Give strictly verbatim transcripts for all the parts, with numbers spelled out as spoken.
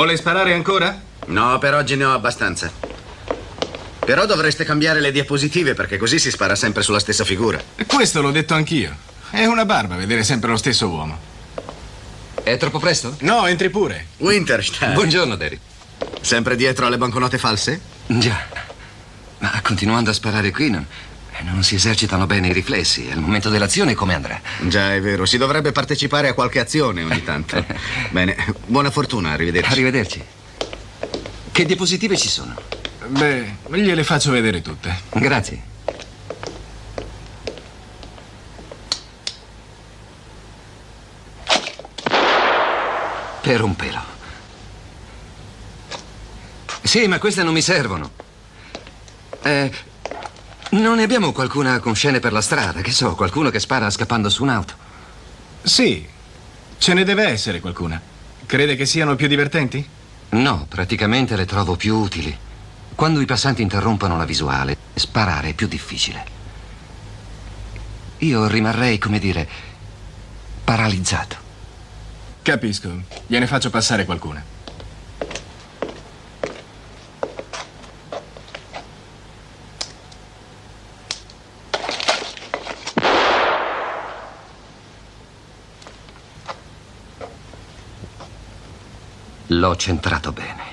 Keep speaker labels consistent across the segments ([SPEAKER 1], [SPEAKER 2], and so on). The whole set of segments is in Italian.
[SPEAKER 1] Vuole sparare ancora?
[SPEAKER 2] No, per oggi ne ho abbastanza. Però dovreste cambiare le diapositive, perché così si spara sempre sulla stessa figura.
[SPEAKER 1] Questo l'ho detto anch'io. È una barba vedere sempre lo stesso uomo.
[SPEAKER 3] È troppo presto?
[SPEAKER 1] No, entri pure.
[SPEAKER 2] Winterstein.
[SPEAKER 3] Buongiorno, Derry.
[SPEAKER 2] Sempre dietro alle banconote false?
[SPEAKER 3] Già. Ma continuando a sparare qui non, non si esercitano bene i riflessi. Al momento dell'azione come andrà?
[SPEAKER 2] Già, è vero. Si dovrebbe partecipare a qualche azione ogni tanto. Bene, buona fortuna, arrivederci.
[SPEAKER 3] Arrivederci. Che diapositive ci sono?
[SPEAKER 1] Beh, gliele faccio vedere tutte.
[SPEAKER 3] Grazie. Per un pelo. Sì, ma queste non mi servono. Eh, non ne abbiamo qualcuna con scene per la strada? Che so, qualcuno che spara scappando su un'auto?
[SPEAKER 1] Sì, ce ne deve essere qualcuna. Crede che siano più divertenti?
[SPEAKER 3] No, praticamente le trovo più utili. Quando i passanti interrompono la visuale, sparare è più difficile. Io rimarrei, come dire, paralizzato.
[SPEAKER 1] Capisco. Gliene faccio passare qualcuna.
[SPEAKER 3] L'ho centrato bene.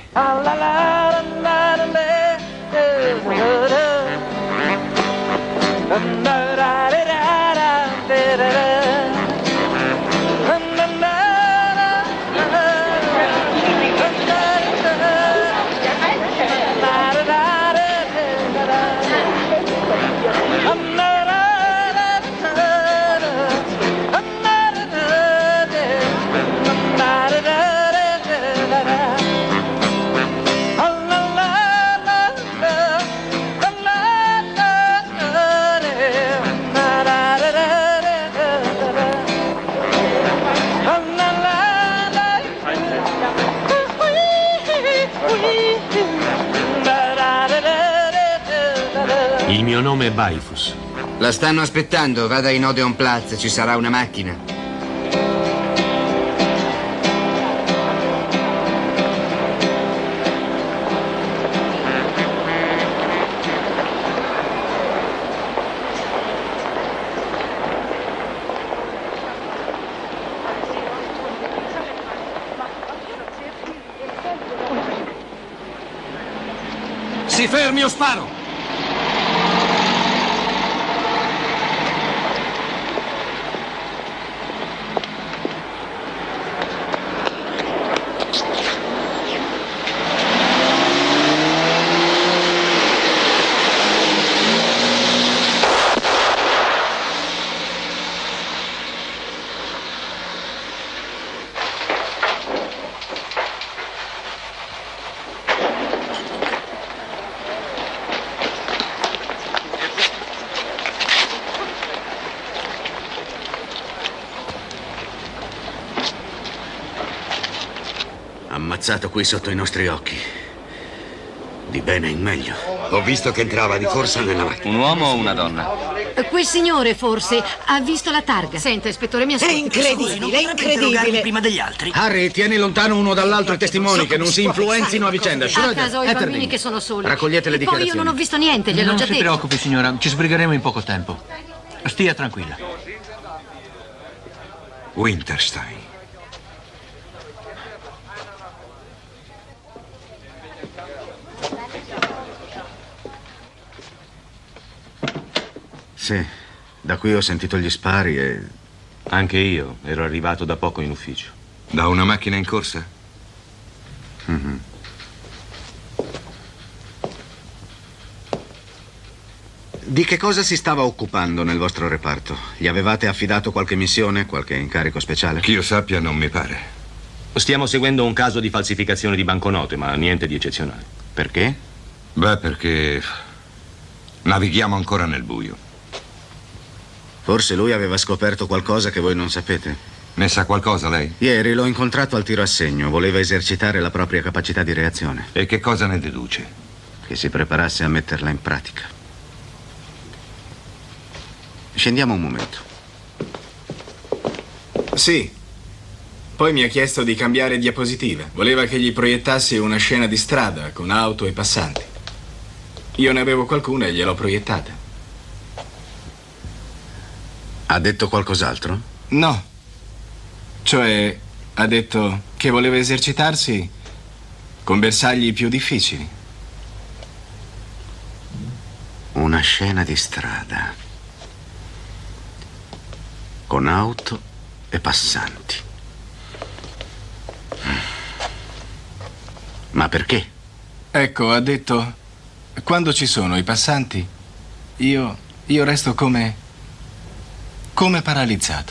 [SPEAKER 4] Il mio nome è Baifus.
[SPEAKER 2] La stanno aspettando, vada in Odeon Plaza, ci sarà una macchina.
[SPEAKER 3] Si fermi o sparo!
[SPEAKER 2] Ammazzato qui sotto i nostri occhi. Di bene in meglio.
[SPEAKER 5] Ho visto che entrava di corsa nella macchina.
[SPEAKER 3] Un uomo o una donna?
[SPEAKER 6] Quel signore forse ha visto la targa.
[SPEAKER 7] Senta, ispettore, mi
[SPEAKER 8] È
[SPEAKER 7] ascolti.
[SPEAKER 8] incredibile, è incredibile.
[SPEAKER 5] Prima degli altri.
[SPEAKER 2] Harry, tieni lontano uno dall'altro i testimoni, che non si influenzino a vicenda.
[SPEAKER 7] A
[SPEAKER 2] Schroeder,
[SPEAKER 7] casa ho i bambini
[SPEAKER 2] Etterling,
[SPEAKER 7] che sono soli.
[SPEAKER 2] raccogliete le
[SPEAKER 7] E poi io
[SPEAKER 2] dichiarazioni.
[SPEAKER 7] non ho visto niente, gliel'ho
[SPEAKER 4] Non
[SPEAKER 7] già
[SPEAKER 4] si
[SPEAKER 7] detto.
[SPEAKER 4] preoccupi, signora, ci sbrigheremo in poco tempo. Stia tranquilla.
[SPEAKER 5] Winterstein.
[SPEAKER 2] Sì, da qui ho sentito gli spari e...
[SPEAKER 4] Anche io ero arrivato da poco in ufficio.
[SPEAKER 5] Da una macchina in corsa?
[SPEAKER 2] Mm-hmm. Di che cosa si stava occupando nel vostro reparto? Gli avevate affidato qualche missione, qualche incarico speciale?
[SPEAKER 5] Che io sappia, non mi pare.
[SPEAKER 4] Stiamo seguendo un caso di falsificazione di banconote, ma niente di eccezionale.
[SPEAKER 2] Perché?
[SPEAKER 5] Beh, perché navighiamo ancora nel buio.
[SPEAKER 2] Forse lui aveva scoperto qualcosa che voi non sapete.
[SPEAKER 5] Ne sa qualcosa lei?
[SPEAKER 2] Ieri l'ho incontrato al tiro a segno. Voleva esercitare la propria capacità di reazione.
[SPEAKER 5] E che cosa ne deduce?
[SPEAKER 2] Che si preparasse a metterla in pratica. Scendiamo un momento. Sì.
[SPEAKER 1] Poi mi ha chiesto di cambiare diapositiva. Voleva che gli proiettassi una scena di strada con auto e passanti. Io ne avevo qualcuna e gliel'ho proiettata.
[SPEAKER 2] Ha detto qualcos'altro?
[SPEAKER 1] No. Cioè, ha detto che voleva esercitarsi con bersagli più difficili.
[SPEAKER 2] Una scena di strada con auto e passanti. Ma perché?
[SPEAKER 1] Ecco, ha detto, quando ci sono i passanti, io, io resto come, come paralizzato.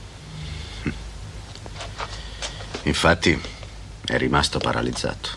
[SPEAKER 2] Infatti, è rimasto paralizzato.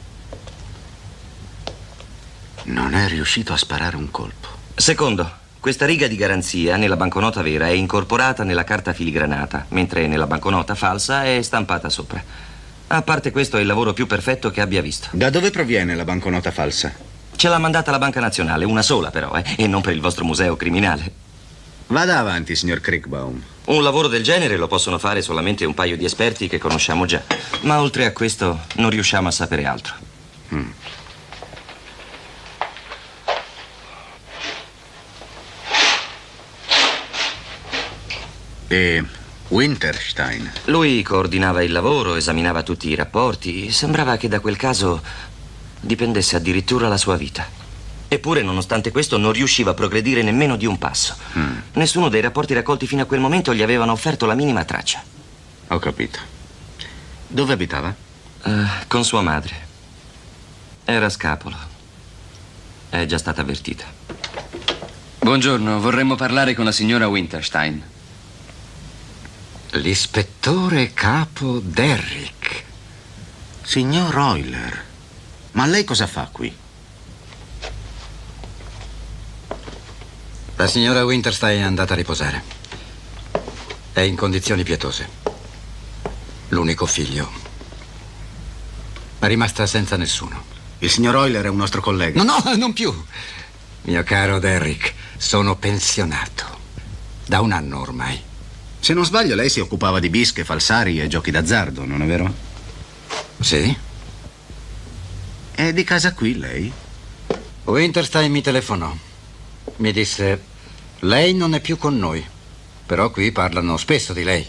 [SPEAKER 2] Non è riuscito a sparare un colpo.
[SPEAKER 3] Secondo, questa riga di garanzia nella banconota vera è incorporata nella carta filigranata, mentre nella banconota falsa è stampata sopra. A parte questo è il lavoro più perfetto che abbia visto.
[SPEAKER 2] Da dove proviene la banconota falsa?
[SPEAKER 3] Ce l'ha mandata la Banca Nazionale, una sola però, eh, e non per il vostro museo criminale.
[SPEAKER 2] Vada avanti, signor Kriegbaum.
[SPEAKER 3] Un lavoro del genere lo possono fare solamente un paio di esperti che conosciamo già. Ma oltre a questo non riusciamo a sapere altro.
[SPEAKER 2] Mm. E Winterstein?
[SPEAKER 3] Lui coordinava il lavoro, esaminava tutti i rapporti. Sembrava che da quel caso dipendesse addirittura la sua vita. Eppure, nonostante questo, non riusciva a progredire nemmeno di un passo.
[SPEAKER 2] Mm.
[SPEAKER 3] Nessuno dei rapporti raccolti fino a quel momento gli avevano offerto la minima traccia.
[SPEAKER 2] Ho capito. Dove abitava?
[SPEAKER 3] Uh, con sua madre. Era scapolo. È già stata avvertita.
[SPEAKER 7] Buongiorno, vorremmo parlare con la signora Winterstein.
[SPEAKER 2] L'ispettore capo Derrick. Signor Euler, ma lei cosa fa qui?
[SPEAKER 9] La signora Winterstein è andata a riposare. È in condizioni pietose. L'unico figlio. È rimasta senza nessuno.
[SPEAKER 2] Il signor Euler è un nostro collega.
[SPEAKER 9] No, no, non più. Mio caro Derrick, sono pensionato. Da un anno ormai.
[SPEAKER 2] Se non sbaglio, lei si occupava di bische, falsari e giochi d'azzardo, non è vero?
[SPEAKER 9] Sì.
[SPEAKER 2] È di casa qui, lei?
[SPEAKER 9] Winterstein mi telefonò. Mi disse, lei non è più con noi, però qui parlano spesso di lei.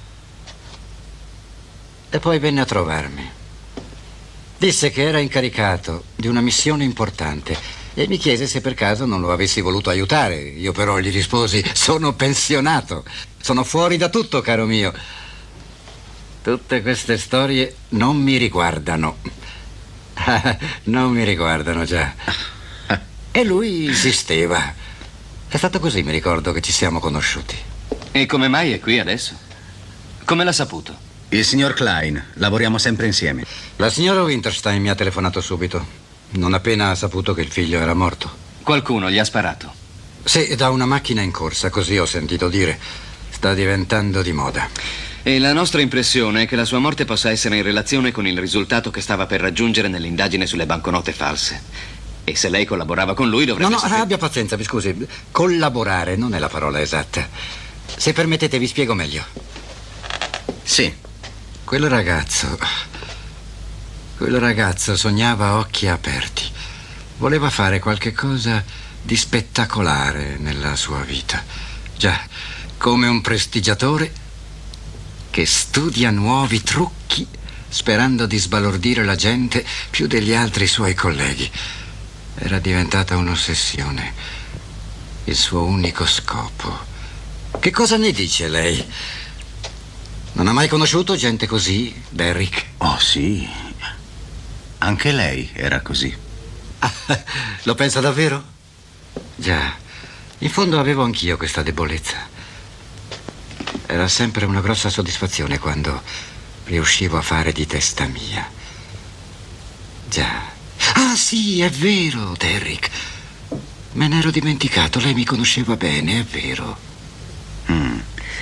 [SPEAKER 9] E poi venne a trovarmi. Disse che era incaricato di una missione importante e mi chiese se per caso non lo avessi voluto aiutare. Io però gli risposi, sono pensionato, sono fuori da tutto, caro mio. Tutte queste storie non mi riguardano. Non mi riguardano, già. E lui insisteva. È stato così, mi ricordo, che ci siamo conosciuti.
[SPEAKER 7] E come mai è qui adesso? Come l'ha saputo?
[SPEAKER 2] Il signor Klein. Lavoriamo sempre insieme.
[SPEAKER 9] La signora Winterstein mi ha telefonato subito, non appena ha saputo che il figlio era morto.
[SPEAKER 7] Qualcuno gli ha sparato?
[SPEAKER 9] Sì, da una macchina in corsa, così ho sentito dire. Sta diventando di moda.
[SPEAKER 7] E la nostra impressione è che la sua morte possa essere in relazione con il risultato che stava per raggiungere nell'indagine sulle banconote false. E se lei collaborava con lui dovrebbe...
[SPEAKER 9] No, no,
[SPEAKER 7] sapere...
[SPEAKER 9] abbia pazienza, mi scusi. Collaborare non è la parola esatta. Se permettete vi spiego meglio.
[SPEAKER 2] Sì.
[SPEAKER 9] Quel ragazzo... Quel ragazzo sognava a occhi aperti. Voleva fare qualche cosa di spettacolare nella sua vita. Già, come un prestigiatore che studia nuovi trucchi sperando di sbalordire la gente più degli altri suoi colleghi. Era diventata un'ossessione, il suo unico scopo. Che cosa ne dice lei? Non ha mai conosciuto gente così, Derrick?
[SPEAKER 2] Oh, sì. Anche lei era così.
[SPEAKER 9] Ah, lo pensa davvero? Già, in fondo avevo anch'io questa debolezza. Era sempre una grossa soddisfazione quando riuscivo a fare di testa mia. Già. Ah, sì, è vero, Derrick. Me ne ero dimenticato, lei mi conosceva bene, è vero.
[SPEAKER 2] Mm.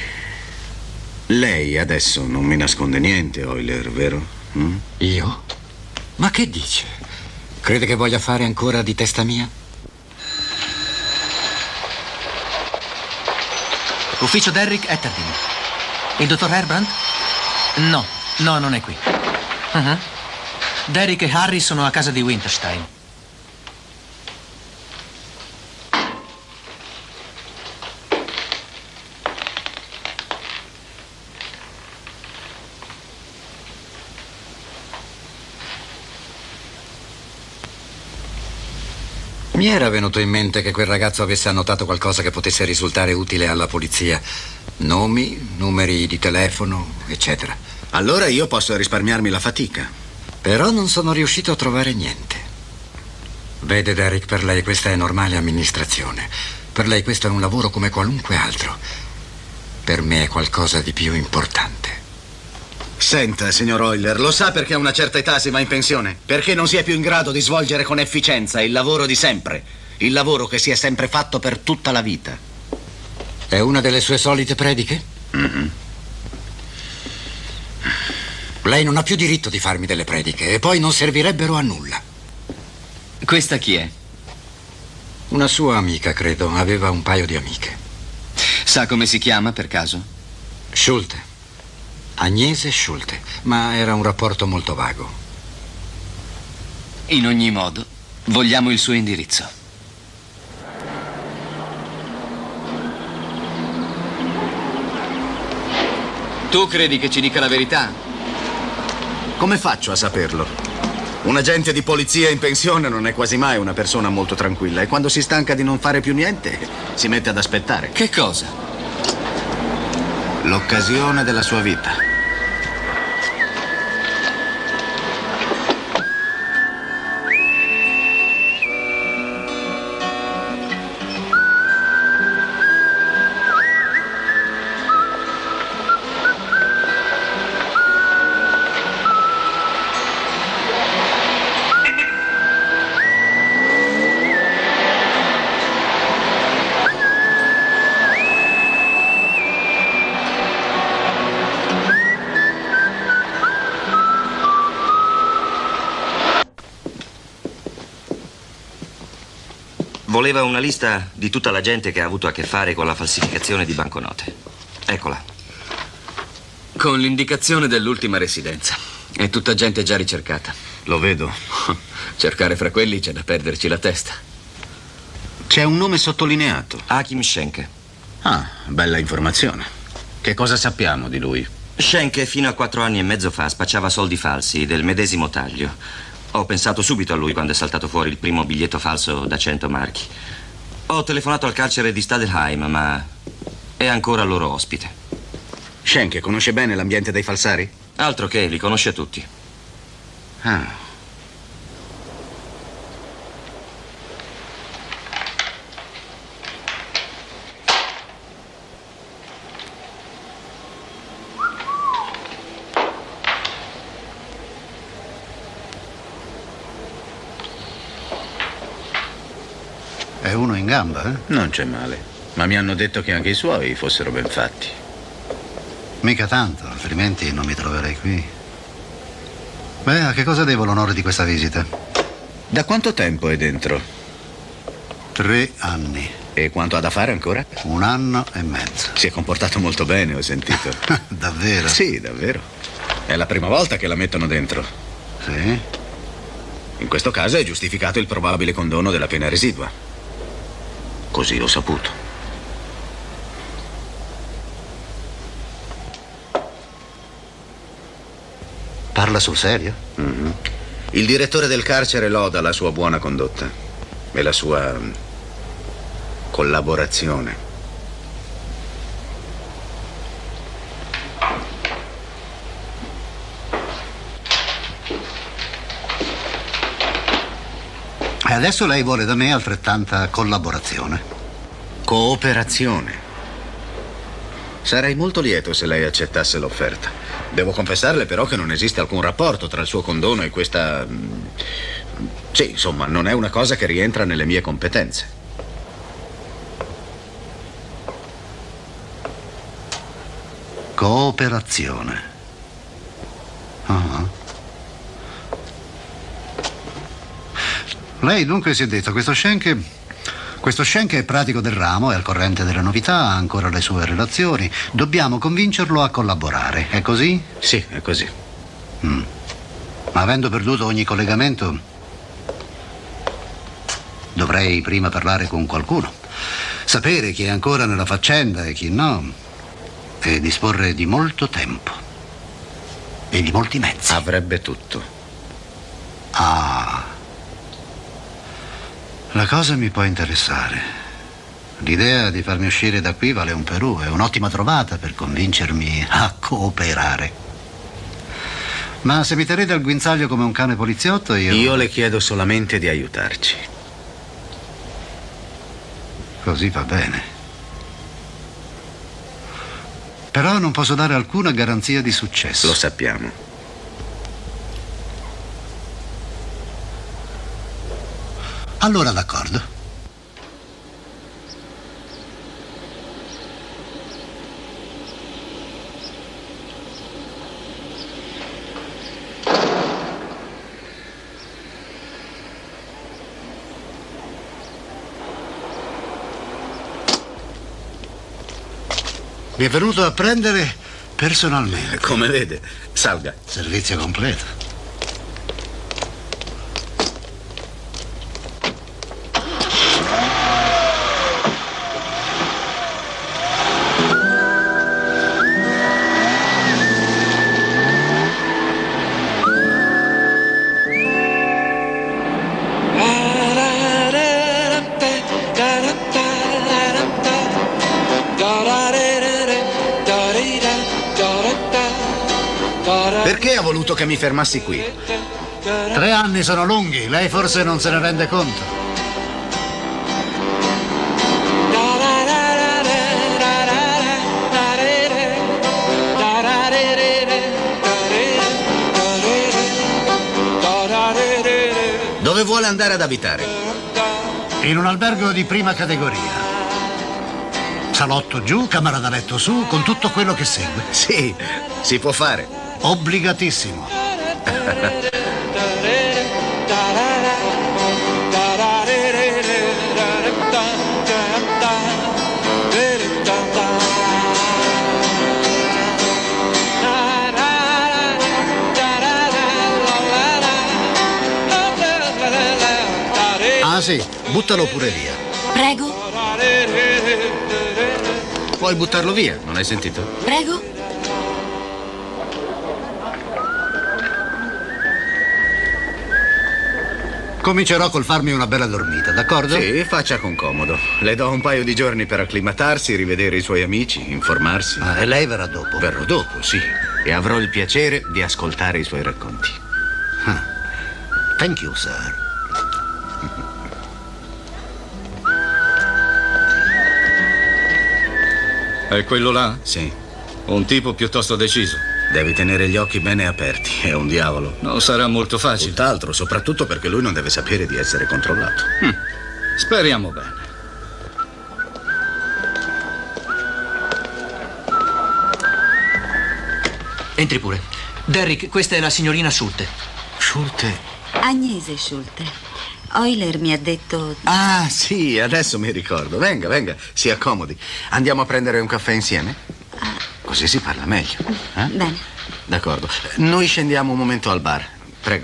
[SPEAKER 2] Lei adesso non mi nasconde niente, Euler, vero? Mm?
[SPEAKER 9] Io? Ma che dice? Crede che voglia fare ancora di testa mia?
[SPEAKER 10] Ufficio Derrick Etterden. Il dottor Herbrand? No, no, non è qui. Uh-huh. Derek e Harry sono a casa di Winterstein.
[SPEAKER 9] Mi era venuto in mente che quel ragazzo avesse annotato qualcosa che potesse risultare utile alla polizia. Nomi, numeri di telefono, eccetera.
[SPEAKER 2] Allora io posso risparmiarmi la fatica.
[SPEAKER 9] Però non sono riuscito a trovare niente. Vede, Derek, per lei questa è normale amministrazione. Per lei questo è un lavoro come qualunque altro. Per me è qualcosa di più importante.
[SPEAKER 2] Senta, signor Euler, lo sa perché a una certa età si va in pensione? Perché non si è più in grado di svolgere con efficienza il lavoro di sempre. Il lavoro che si è sempre fatto per tutta la vita.
[SPEAKER 9] È una delle sue solite prediche?
[SPEAKER 2] Mm-hmm.
[SPEAKER 9] Lei non ha più diritto di farmi delle prediche e poi non servirebbero a nulla.
[SPEAKER 7] Questa chi è?
[SPEAKER 9] Una sua amica, credo. Aveva un paio di amiche.
[SPEAKER 7] Sa come si chiama, per caso?
[SPEAKER 9] Schulte. Agnese Schulte, ma era un rapporto molto vago.
[SPEAKER 7] In ogni modo, vogliamo il suo indirizzo. Tu credi che ci dica la verità?
[SPEAKER 2] Come faccio a saperlo? Un agente di polizia in pensione non è quasi mai una persona molto tranquilla e quando si stanca di non fare più niente si mette ad aspettare.
[SPEAKER 7] Che cosa?
[SPEAKER 2] L'occasione della sua vita.
[SPEAKER 3] Voleva una lista di tutta la gente che ha avuto a che fare con la falsificazione di banconote. Eccola.
[SPEAKER 7] Con l'indicazione dell'ultima residenza. È tutta gente già ricercata.
[SPEAKER 2] Lo vedo.
[SPEAKER 7] Cercare fra quelli c'è da perderci la testa.
[SPEAKER 2] C'è un nome sottolineato.
[SPEAKER 3] Hakim Schenke.
[SPEAKER 2] Ah, bella informazione. Che cosa sappiamo di lui?
[SPEAKER 3] Schenke fino a quattro anni e mezzo fa spacciava soldi falsi del medesimo taglio. Ho pensato subito a lui quando è saltato fuori il primo biglietto falso da cento marchi. Ho telefonato al carcere di Stadelheim, ma è ancora loro ospite.
[SPEAKER 2] Schenke conosce bene l'ambiente dei falsari?
[SPEAKER 3] Altro che, li conosce tutti.
[SPEAKER 2] Ah.
[SPEAKER 11] È uno in gamba, eh?
[SPEAKER 2] Non c'è male. Ma mi hanno detto che anche i suoi fossero ben fatti.
[SPEAKER 11] Mica tanto, altrimenti non mi troverei qui. Beh, a che cosa devo l'onore di questa visita?
[SPEAKER 2] Da quanto tempo è dentro?
[SPEAKER 11] Tre anni.
[SPEAKER 2] E quanto ha da fare ancora?
[SPEAKER 11] Un anno e mezzo.
[SPEAKER 2] Si è comportato molto bene, ho sentito.
[SPEAKER 11] Davvero?
[SPEAKER 2] Sì, davvero. È la prima volta che la mettono dentro.
[SPEAKER 11] Sì?
[SPEAKER 2] In questo caso è giustificato il probabile condono della pena residua. Così ho saputo.
[SPEAKER 11] Parla sul serio?
[SPEAKER 2] Mm-hmm. Il direttore del carcere loda la sua buona condotta e la sua collaborazione.
[SPEAKER 11] E adesso lei vuole da me altrettanta collaborazione.
[SPEAKER 2] Cooperazione. Sarei molto lieto se lei accettasse l'offerta. Devo confessarle però che non esiste alcun rapporto tra il suo condono e questa... Sì, insomma, non è una cosa che rientra nelle mie competenze.
[SPEAKER 11] Cooperazione. Uh-huh. Lei dunque si è detto, questo Schenke Questo Schenk è pratico del ramo, è al corrente delle novità, ha ancora le sue relazioni. Dobbiamo convincerlo a collaborare, è così?
[SPEAKER 2] Sì, è così.
[SPEAKER 11] Mm. Ma avendo perduto ogni collegamento, dovrei prima parlare con qualcuno, sapere chi è ancora nella faccenda e chi no, e disporre di molto tempo e di molti mezzi.
[SPEAKER 2] Avrebbe tutto.
[SPEAKER 11] Ah, la cosa mi può interessare. L'idea di farmi uscire da qui vale un Perù, è un'ottima trovata per convincermi a cooperare. Ma se mi terrete al guinzaglio come un cane poliziotto, io...
[SPEAKER 2] Io le chiedo solamente di aiutarci.
[SPEAKER 11] Così va bene. Però non posso dare alcuna garanzia di successo.
[SPEAKER 2] Lo sappiamo.
[SPEAKER 11] Allora d'accordo. Mi è venuto a prendere personalmente.
[SPEAKER 2] Come vede, salga.
[SPEAKER 11] Servizio completo.
[SPEAKER 2] Perché ha voluto che mi fermassi qui?
[SPEAKER 11] Tre anni sono lunghi, lei forse non se ne rende conto.
[SPEAKER 2] Dove vuole andare ad abitare?
[SPEAKER 11] In un albergo di prima categoria. Salotto giù, camera da letto su, con tutto quello che segue.
[SPEAKER 2] Sì, si può fare.
[SPEAKER 11] Obbligatissimo. Ah sì, buttalo pure via.
[SPEAKER 6] Prego.
[SPEAKER 2] Puoi buttarlo via, non hai sentito?
[SPEAKER 6] Prego.
[SPEAKER 11] Comincerò col farmi una bella dormita, d'accordo?
[SPEAKER 2] Sì, faccia con comodo. Le do un paio di giorni per acclimatarsi, rivedere i suoi amici, informarsi.
[SPEAKER 11] Ah, e lei verrà dopo?
[SPEAKER 2] Verrò dopo, sì. E avrò il piacere di ascoltare i suoi racconti.
[SPEAKER 11] Ah. Thank you, sir.
[SPEAKER 12] È quello là?
[SPEAKER 2] Sì.
[SPEAKER 12] Un tipo piuttosto deciso.
[SPEAKER 2] Devi tenere gli occhi bene aperti, è un diavolo.
[SPEAKER 12] Non sarà molto facile.
[SPEAKER 2] Tutt'altro, soprattutto perché lui non deve sapere di essere controllato.
[SPEAKER 12] Hm. Speriamo bene.
[SPEAKER 10] Entri pure. Derrick, questa è la signorina Schulte.
[SPEAKER 2] Schulte?
[SPEAKER 13] Agnese Schulte. Euler mi ha detto...
[SPEAKER 2] Ah, sì, adesso mi ricordo. Venga, venga, si accomodi. Andiamo a prendere un caffè insieme? Così si parla meglio. Eh?
[SPEAKER 13] Bene.
[SPEAKER 2] D'accordo. Noi scendiamo un momento al bar. Prego.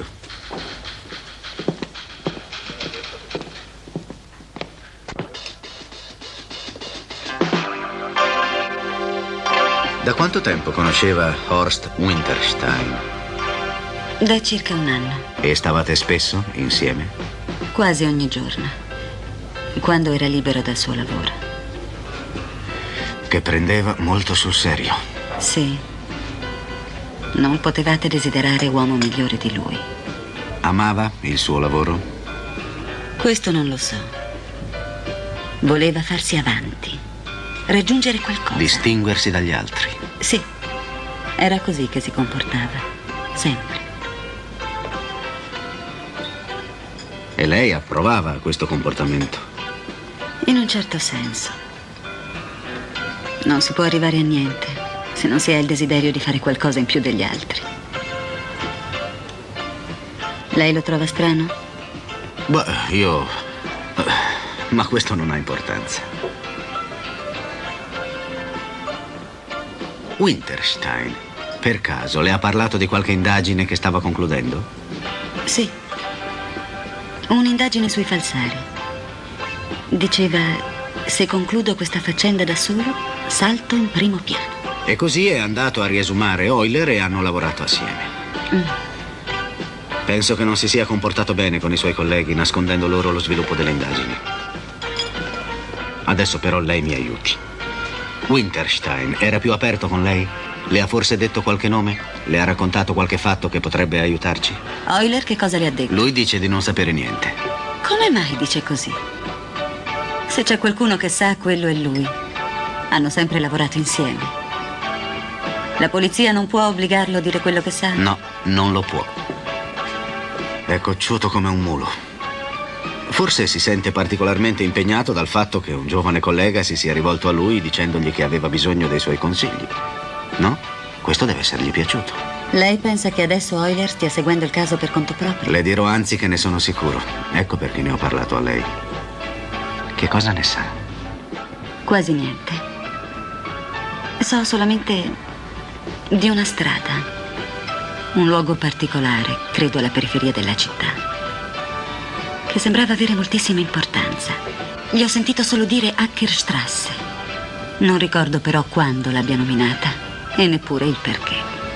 [SPEAKER 2] Da quanto tempo conosceva Horst Winterstein?
[SPEAKER 13] Da circa un anno.
[SPEAKER 2] E stavate spesso insieme?
[SPEAKER 13] Quasi ogni giorno. Quando era libero dal suo lavoro.
[SPEAKER 2] Che prendeva molto sul serio.
[SPEAKER 13] Sì. Non potevate desiderare uomo migliore di lui.
[SPEAKER 2] Amava il suo lavoro?
[SPEAKER 13] Questo non lo so. Voleva farsi avanti. Raggiungere qualcosa.
[SPEAKER 2] Distinguersi dagli altri.
[SPEAKER 13] Sì. Era così che si comportava. Sempre.
[SPEAKER 2] E lei approvava questo comportamento?
[SPEAKER 13] In un certo senso. Non si può arrivare a niente se non si ha il desiderio di fare qualcosa in più degli altri. Lei lo trova strano?
[SPEAKER 2] Beh, io... Ma questo non ha importanza. Winterstein, per caso, le ha parlato di qualche indagine che stava concludendo?
[SPEAKER 13] Sì. Un'indagine sui falsari. Diceva, se concludo questa faccenda da solo, salto in primo piano.
[SPEAKER 2] E così è andato a riesumare Euler e hanno lavorato assieme.
[SPEAKER 13] Mm.
[SPEAKER 2] Penso che non si sia comportato bene con i suoi colleghi, nascondendo loro lo sviluppo delle indagini. Adesso però lei mi aiuti. Winterstein era più aperto con lei? Le ha forse detto qualche nome? Le ha raccontato qualche fatto che potrebbe aiutarci?
[SPEAKER 13] Euler che cosa le ha detto?
[SPEAKER 2] Lui dice di non sapere niente.
[SPEAKER 13] Come mai dice così? Se c'è qualcuno che sa, quello è lui. Hanno sempre lavorato insieme. La polizia non può obbligarlo a dire quello che sa?
[SPEAKER 2] No, non lo può. È cocciuto come un mulo. Forse si sente particolarmente impegnato dal fatto che un giovane collega si sia rivolto a lui dicendogli che aveva bisogno dei suoi consigli. No? Questo deve essergli piaciuto.
[SPEAKER 13] Lei pensa che adesso Euler stia seguendo il caso per conto proprio?
[SPEAKER 2] Le dirò anzi che ne sono sicuro. Ecco perché ne ho parlato a lei. Che cosa ne sa?
[SPEAKER 13] Quasi niente. So solamente di una strada, un luogo particolare, credo alla periferia della città, che sembrava avere moltissima importanza. Gli ho sentito solo dire Ackerstrasse. Non ricordo però quando l'abbia nominata e neppure il perché.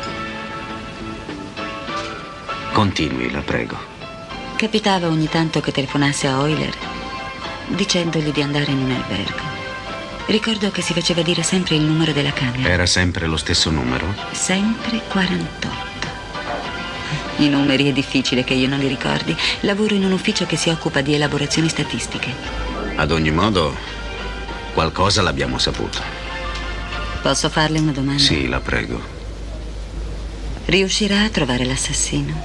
[SPEAKER 2] Continui, la prego.
[SPEAKER 13] Capitava ogni tanto che telefonasse a Euler dicendogli di andare in un albergo. Ricordo che si faceva dire sempre il numero della camera.
[SPEAKER 2] Era sempre lo stesso numero?
[SPEAKER 13] Sempre quarantotto. I numeri è difficile che io non li ricordi. Lavoro in un ufficio che si occupa di elaborazioni statistiche.
[SPEAKER 2] Ad ogni modo, qualcosa l'abbiamo saputo.
[SPEAKER 13] Posso farle una domanda?
[SPEAKER 2] Sì, la prego.
[SPEAKER 13] Riuscirà a trovare l'assassino?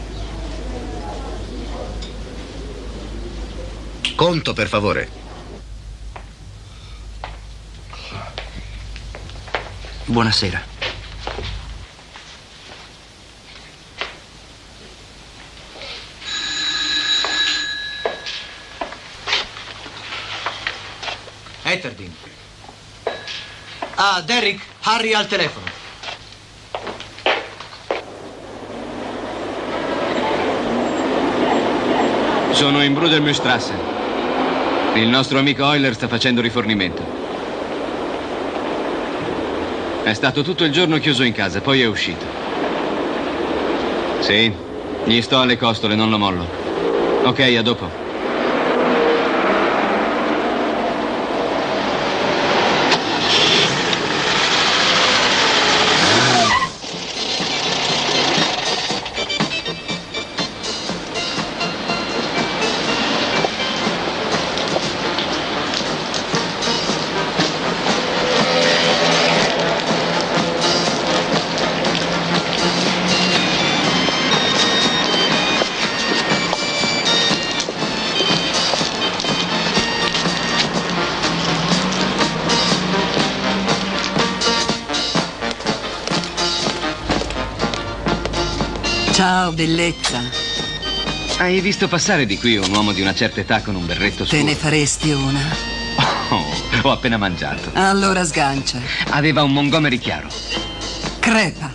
[SPEAKER 2] Conto, per favore.
[SPEAKER 10] Buonasera. Etterding. Ah, Derrick, Harry al telefono.
[SPEAKER 7] Sono in Brudermühlstrasse. Il nostro amico Euler sta facendo rifornimento. È stato tutto il giorno chiuso in casa, poi è uscito. Sì, gli sto alle costole, non lo mollo. Ok, a dopo.
[SPEAKER 8] Ciao, bellezza.
[SPEAKER 7] Hai visto passare di qui un uomo di una certa età con un berretto scuro?
[SPEAKER 8] Te ne faresti una?
[SPEAKER 7] Oh, ho appena mangiato.
[SPEAKER 8] Allora sgancia.
[SPEAKER 7] Aveva un Montgomery chiaro.
[SPEAKER 8] Crepa.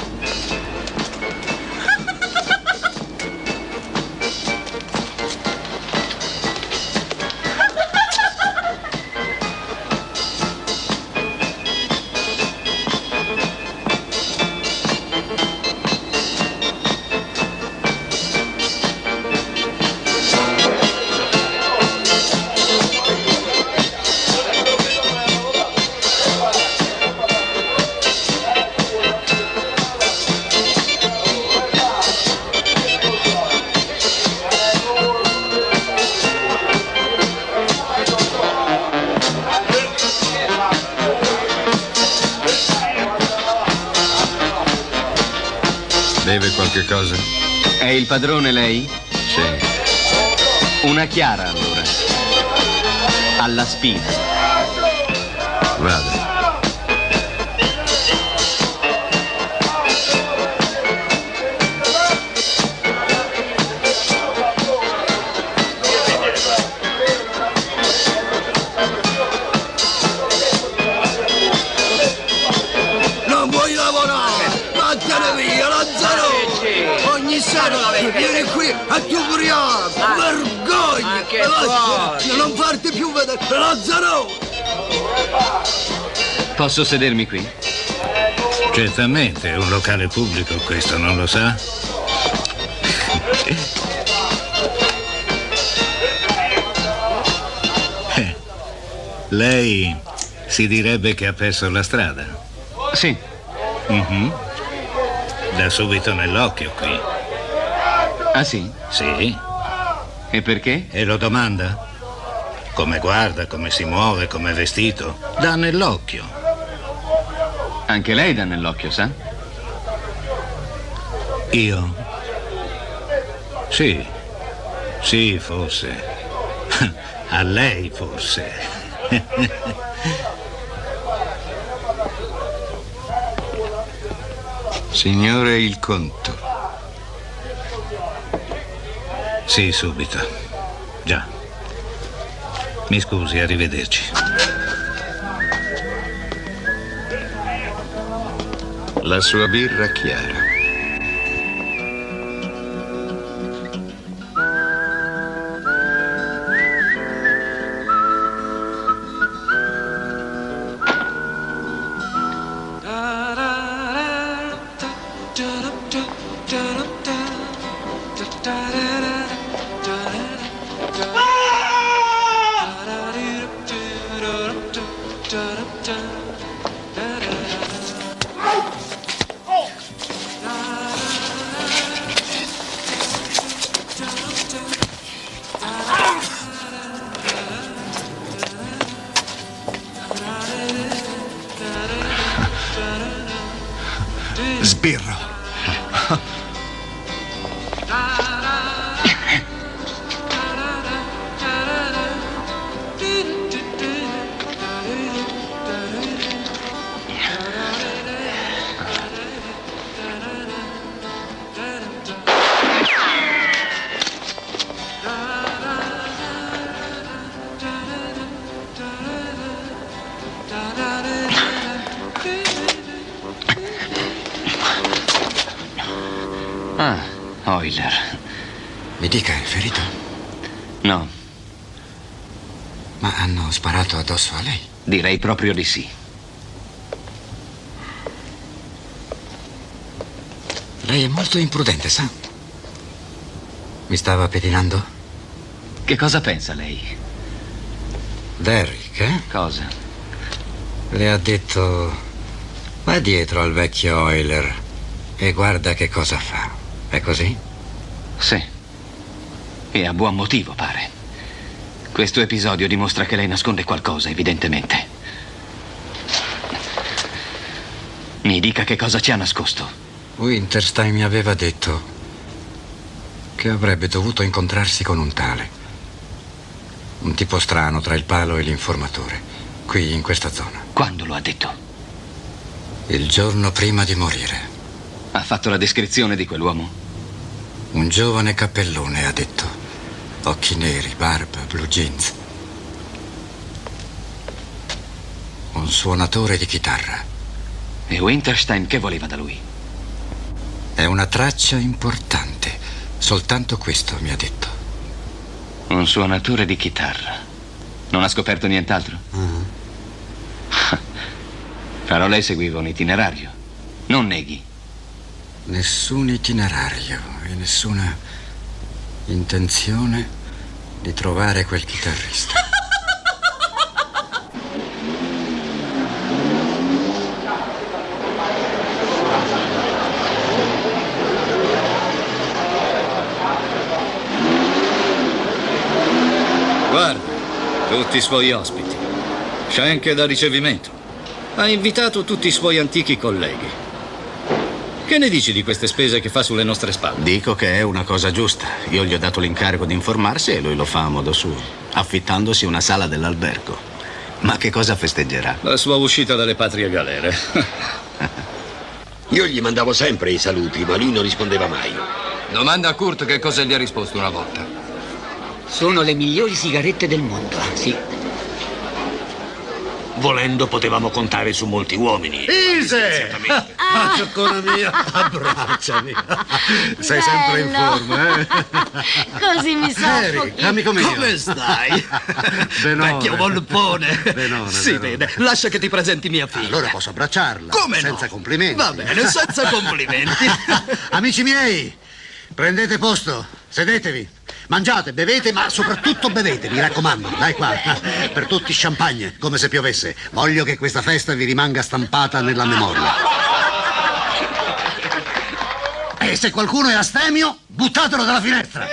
[SPEAKER 5] Beve qualche cosa?
[SPEAKER 7] È il padrone lei?
[SPEAKER 5] Sì.
[SPEAKER 7] Una chiara allora. Alla spina.
[SPEAKER 5] Vada.
[SPEAKER 14] Lazzaro!
[SPEAKER 7] Posso sedermi qui?
[SPEAKER 15] Certamente, è un locale pubblico questo, non lo sa? Eh, lei si direbbe che ha perso la strada?
[SPEAKER 7] Sì.
[SPEAKER 15] Mm-hmm. Da subito nell'occhio qui.
[SPEAKER 7] Ah sì?
[SPEAKER 15] Sì.
[SPEAKER 7] E perché?
[SPEAKER 15] E lo domanda? Come guarda, come si muove, come è vestito. Dà nell'occhio.
[SPEAKER 7] Anche lei dà nell'occhio, sa?
[SPEAKER 15] Io? Sì. Sì, forse. A lei, forse. Signore, il conto. Sì, subito. Già. Mi scusi, arrivederci.
[SPEAKER 5] La sua birra chiara.
[SPEAKER 16] Sbirro.
[SPEAKER 7] Ah, Euler.
[SPEAKER 9] Mi dica, è ferito?
[SPEAKER 7] No.
[SPEAKER 9] Ma hanno sparato addosso a lei?
[SPEAKER 7] Direi proprio di sì.
[SPEAKER 9] Lei è molto imprudente, sa? Mi stava pettinando?
[SPEAKER 7] Che cosa pensa lei?
[SPEAKER 9] Derrick, eh?
[SPEAKER 7] Cosa?
[SPEAKER 9] Le ha detto: va dietro al vecchio Euler e guarda che cosa fa. È così?
[SPEAKER 7] Sì. E a buon motivo, pare. Questo episodio dimostra che lei nasconde qualcosa, evidentemente. Mi dica che cosa ci ha nascosto.
[SPEAKER 9] Winterstein mi aveva detto che avrebbe dovuto incontrarsi con un tale. Un tipo strano tra il palo e l'informatore, qui in questa zona.
[SPEAKER 7] Quando lo ha detto?
[SPEAKER 9] Il giorno prima di morire.
[SPEAKER 7] Ha fatto la descrizione di quell'uomo?
[SPEAKER 9] Un giovane cappellone, ha detto. Occhi neri, barba, blue jeans. Un suonatore di chitarra.
[SPEAKER 7] E Winterstein che voleva da lui?
[SPEAKER 9] È una traccia importante. Soltanto questo mi ha detto.
[SPEAKER 7] Un suonatore di chitarra. Non ha scoperto nient'altro?
[SPEAKER 9] Uh-huh.
[SPEAKER 7] Però lei seguiva un itinerario. Non neghi.
[SPEAKER 9] Nessun itinerario e nessuna intenzione di trovare quel chitarrista.
[SPEAKER 12] Guarda, tutti i suoi ospiti. Schenke da ricevimento. Ha invitato tutti i suoi antichi colleghi. Che ne dici di queste spese che fa sulle nostre spalle?
[SPEAKER 2] Dico che è una cosa giusta. Io gli ho dato l'incarico di informarsi e lui lo fa a modo suo, affittandosi una sala dell'albergo. Ma che cosa festeggerà?
[SPEAKER 12] La sua uscita dalle patrie galere.
[SPEAKER 17] Io gli mandavo sempre i saluti, ma lui non rispondeva mai.
[SPEAKER 18] Domanda a Kurt che cosa gli ha risposto una volta.
[SPEAKER 19] Sono le migliori sigarette del mondo, sì.
[SPEAKER 15] Volendo potevamo contare su molti uomini.
[SPEAKER 11] Ise! Ah, cioccolona mia, abbracciami. Sei sempre in forma, eh?
[SPEAKER 6] Così mi soffochi.
[SPEAKER 11] Eric, amico mio.
[SPEAKER 14] Come stai?
[SPEAKER 11] Benone.
[SPEAKER 14] Vecchio volpone.
[SPEAKER 11] Benone,
[SPEAKER 14] Si
[SPEAKER 11] benone.
[SPEAKER 14] vede. Lascia che ti presenti mia figlia.
[SPEAKER 11] Allora posso abbracciarla.
[SPEAKER 14] Come no?
[SPEAKER 11] Senza complimenti.
[SPEAKER 14] Va bene, senza complimenti.
[SPEAKER 11] Amici miei, prendete posto, sedetevi. Mangiate, bevete, ma soprattutto bevete, mi raccomando. Dai qua, per tutti champagne, come se piovesse. Voglio che questa festa vi rimanga stampata nella memoria. E se qualcuno è astemio, buttatelo dalla finestra.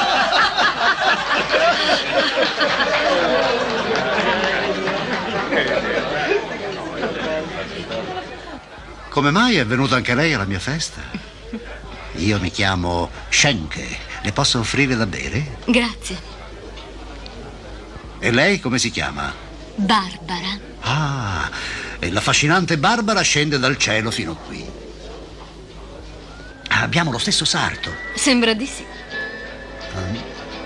[SPEAKER 11] Come mai è venuta anche lei alla mia festa? Io mi chiamo Schenke. Le posso offrire da bere?
[SPEAKER 6] Grazie.
[SPEAKER 11] E lei come si chiama?
[SPEAKER 6] Barbara.
[SPEAKER 11] Ah, e l'affascinante Barbara scende dal cielo fino qui. Ah, abbiamo lo stesso sarto.
[SPEAKER 6] Sembra di sì.
[SPEAKER 11] Ah.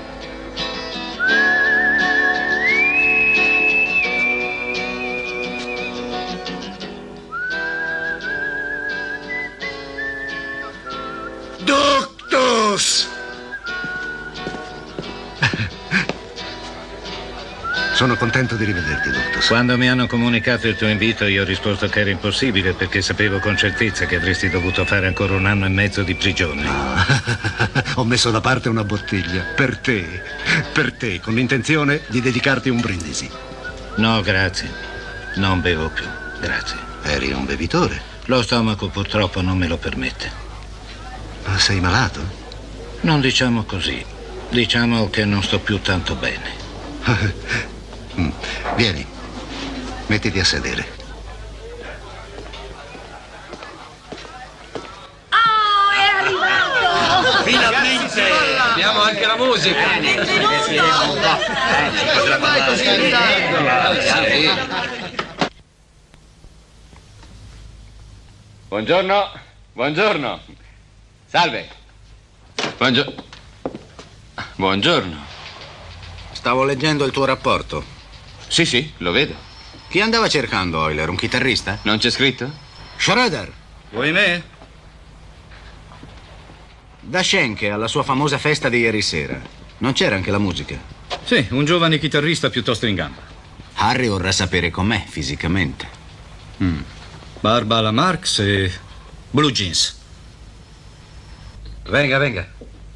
[SPEAKER 11] Doctus! Sono contento di rivederti, Doctus.
[SPEAKER 15] Quando mi hanno comunicato il tuo invito, io ho risposto che era impossibile perché sapevo con certezza che avresti dovuto fare ancora un anno e mezzo di prigione.
[SPEAKER 11] Ah, ho messo da parte una bottiglia per te, per te, con l'intenzione di dedicarti un brindisi.
[SPEAKER 15] No, grazie. Non bevo più. Grazie.
[SPEAKER 11] Eri un bevitore?
[SPEAKER 15] Lo stomaco purtroppo non me lo permette.
[SPEAKER 11] Ma sei malato?
[SPEAKER 15] Non diciamo così. Diciamo che non sto più tanto bene.
[SPEAKER 11] Mm. Vieni, mettiti a sedere.
[SPEAKER 6] Oh, è arrivato!
[SPEAKER 18] Finalmente! Abbiamo anche la musica!
[SPEAKER 14] Vai così in ritardo.
[SPEAKER 7] Buongiorno, buongiorno. Salve. Buongiorno. Buongiorno.
[SPEAKER 2] Stavo leggendo il tuo rapporto.
[SPEAKER 7] Sì, sì, lo vedo.
[SPEAKER 2] Chi andava cercando Euler? Un chitarrista?
[SPEAKER 7] Non c'è scritto?
[SPEAKER 2] Schroeder.
[SPEAKER 12] Vuoi me?
[SPEAKER 2] Da Schenke alla sua famosa festa di ieri sera. Non c'era anche la musica?
[SPEAKER 12] Sì, un giovane chitarrista piuttosto in gamba.
[SPEAKER 2] Harry vorrà sapere com'è fisicamente.
[SPEAKER 12] Mm. Barba alla Marx e blue jeans.
[SPEAKER 9] Venga, venga.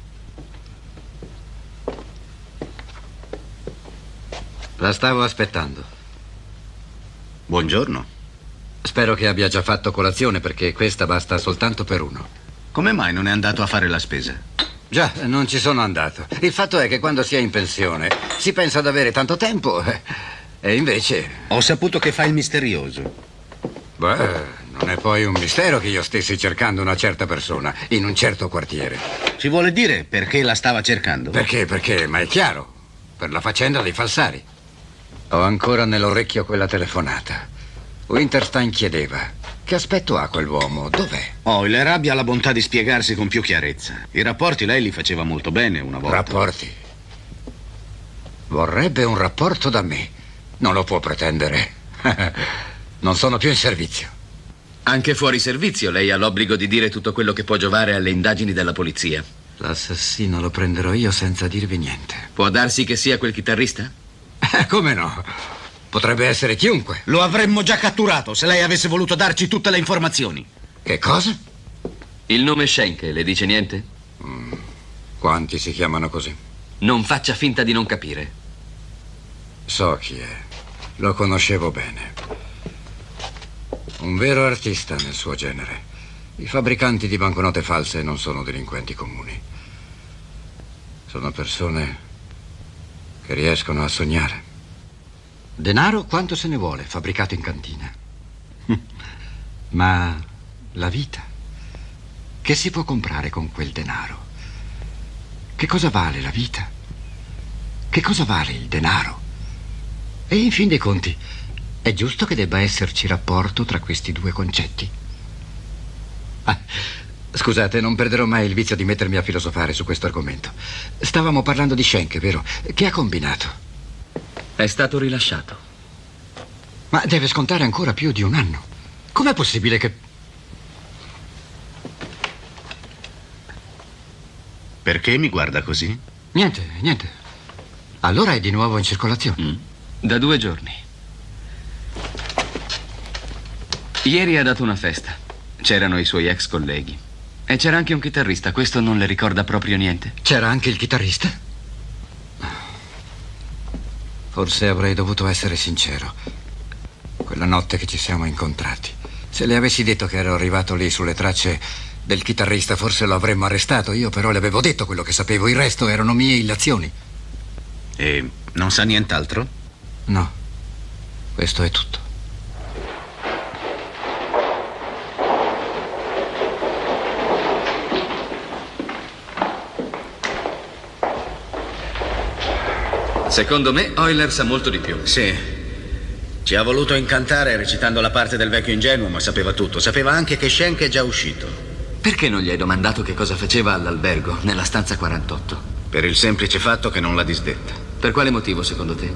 [SPEAKER 9] La stavo aspettando.
[SPEAKER 2] Buongiorno.
[SPEAKER 9] Spero che abbia già fatto colazione perché questa basta soltanto per uno.
[SPEAKER 2] Come mai non è andato a fare la spesa?
[SPEAKER 9] Già, non ci sono andato. Il fatto è che quando si è in pensione si pensa ad avere tanto tempo eh, e invece...
[SPEAKER 2] Ho saputo che fa il misterioso.
[SPEAKER 9] Beh, non è poi un mistero che io stessi cercando una certa persona in un certo quartiere.
[SPEAKER 2] Ci vuole dire perché la stava cercando?
[SPEAKER 9] Perché? Perché? Ma è chiaro. Per la faccenda dei falsari. Ho ancora nell'orecchio quella telefonata. Winterstein chiedeva: che aspetto ha quell'uomo? Dov'è?
[SPEAKER 2] Euler abbia la bontà di spiegarsi con più chiarezza. I rapporti lei li faceva molto bene una volta.
[SPEAKER 9] Rapporti? Vorrebbe un rapporto da me. Non lo può pretendere. Non sono più in servizio.
[SPEAKER 7] Anche fuori servizio lei ha l'obbligo di dire tutto quello che può giovare alle indagini della polizia.
[SPEAKER 9] L'assassino lo prenderò io senza dirvi niente.
[SPEAKER 7] Può darsi che sia quel chitarrista?
[SPEAKER 9] Eh, come no? Potrebbe essere chiunque.
[SPEAKER 2] Lo avremmo già catturato se lei avesse voluto darci tutte le informazioni.
[SPEAKER 9] Che cosa?
[SPEAKER 7] Il nome Schenke le dice niente?
[SPEAKER 9] Mm. Quanti si chiamano così?
[SPEAKER 7] Non faccia finta di non capire.
[SPEAKER 9] So chi è. Lo conoscevo bene. Un vero artista nel suo genere. I fabbricanti di banconote false non sono delinquenti comuni. Sono persone che riescono a sognare. Denaro quanto se ne vuole, fabbricato in cantina. Ma la vita, che si può comprare con quel denaro? Che cosa vale la vita? Che cosa vale il denaro? E in fin dei conti, è giusto che debba esserci rapporto tra questi due concetti? Ah, scusate, non perderò mai il vizio di mettermi a filosofare su questo argomento. Stavamo parlando di Schenke, vero? Che ha combinato?
[SPEAKER 7] È stato rilasciato.
[SPEAKER 9] Ma deve scontare ancora più di un anno. Com'è possibile che...
[SPEAKER 2] Perché mi guarda così?
[SPEAKER 9] Niente, niente. Allora è di nuovo in circolazione?
[SPEAKER 7] Mm. Da due giorni. Ieri ha dato una festa. C'erano i suoi ex colleghi. E c'era anche un chitarrista. Questo non le ricorda proprio niente?
[SPEAKER 9] C'era anche il chitarrista? Forse avrei dovuto essere sincero. Quella notte che ci siamo incontrati. Se le avessi detto che ero arrivato lì sulle tracce del chitarrista, forse lo avremmo arrestato. Io però le avevo detto quello che sapevo. Il resto erano mie illazioni.
[SPEAKER 2] E non sa nient'altro?
[SPEAKER 9] No. Questo è tutto.
[SPEAKER 7] Secondo me Euler sa molto di più.
[SPEAKER 2] Sì. Ci ha voluto incantare recitando la parte del vecchio ingenuo, ma sapeva tutto. Sapeva anche che Schenk è già uscito.
[SPEAKER 7] Perché non gli hai domandato che cosa faceva all'albergo, nella stanza quarantotto?
[SPEAKER 2] Per il semplice fatto che non l'ha disdetta.
[SPEAKER 7] Per quale motivo, secondo te?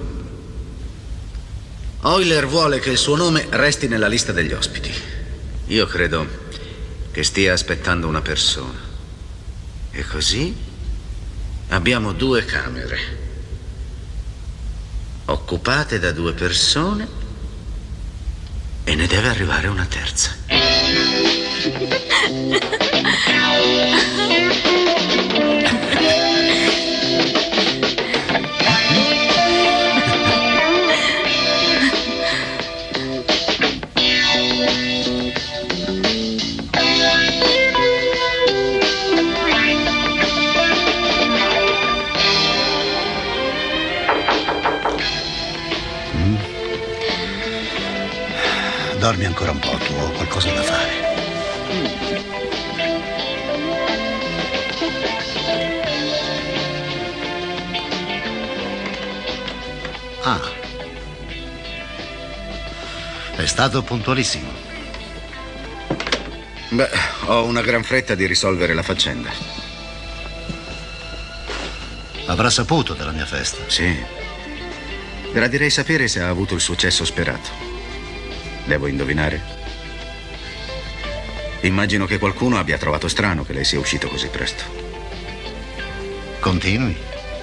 [SPEAKER 2] Euler vuole che il suo nome resti nella lista degli ospiti. Io credo che stia aspettando una persona. E così abbiamo due camere occupate da due persone e ne deve arrivare una terza.
[SPEAKER 11] Dormi ancora un po', tu, ho qualcosa da fare. Ah. È stato puntualissimo.
[SPEAKER 2] Beh, ho una gran fretta di risolvere la faccenda.
[SPEAKER 11] Avrà saputo della mia festa?
[SPEAKER 2] Sì. Gradirei sapere se ha avuto il successo sperato. Devo indovinare? Immagino che qualcuno abbia trovato strano che lei sia uscito così presto.
[SPEAKER 11] Continui.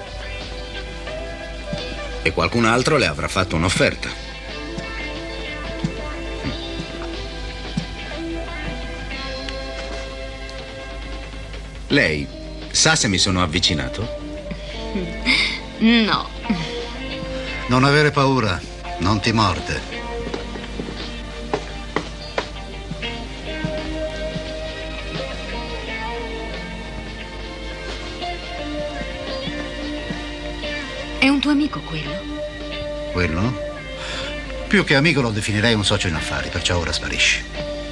[SPEAKER 2] E qualcun altro le avrà fatto un'offerta. Lei sa se mi sono avvicinato?
[SPEAKER 6] No.
[SPEAKER 11] Non avere paura, non ti morde.
[SPEAKER 6] È un tuo amico quello?
[SPEAKER 11] Quello? Più che amico lo definirei un socio in affari, perciò ora sparisci.